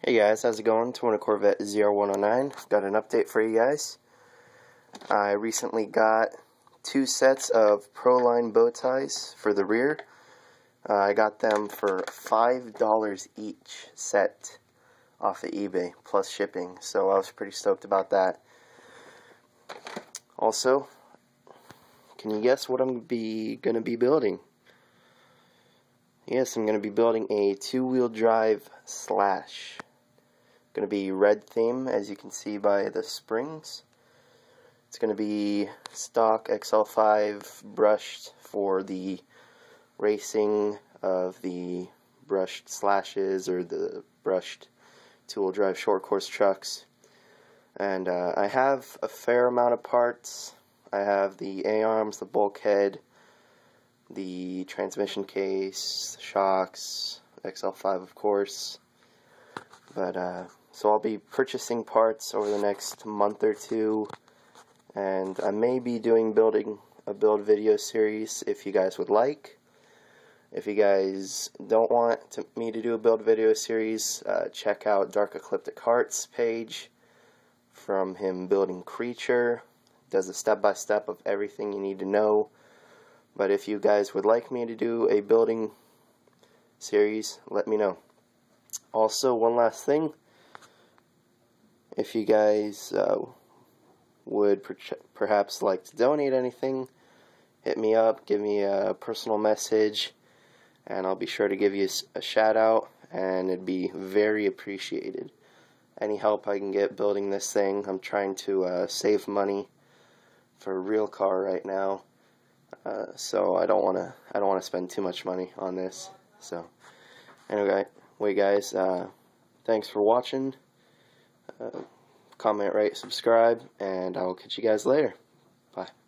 Hey guys, how's it going? Toyota Corvette 0109. Got an update for you guys. I recently got 2 sets of proline bow ties for the rear. I got them for $5 each set off of eBay, plus shipping, so I was pretty stoked about that. Also, can you guess what I'm going to be building? Yes, I'm going to be building a 2-wheel drive slash. Going to be red theme, as you can see by the springs. It's going to be stock XL5 brushed for the racing of the brushed slashes or the brushed 2-wheel drive short course trucks. And I have a fair amount of parts. I have the A-arms, the bulkhead, the transmission case, shocks, XL5 of course. But so I'll be purchasing parts over the next month or two, and I may be building a build video series if you guys would like. If you guys don't want me to do a build video series, check out Dark Ecliptic Heart's page from him building Creature. Does a step-by-step of everything you need to know. But if you guys would like me to do a building series, let me know. Also, one last thing. If you guys would perhaps like to donate anything, hit me up, give me a personal message, and I'll be sure to give you a shout out, and it'd be very appreciated. Any help I can get building this thing. I'm trying to save money for a real car right now, so I don't want to spend too much money on this. So anyway, guys, thanks for watching. Comment, rate, subscribe, and I will catch you guys later. Bye.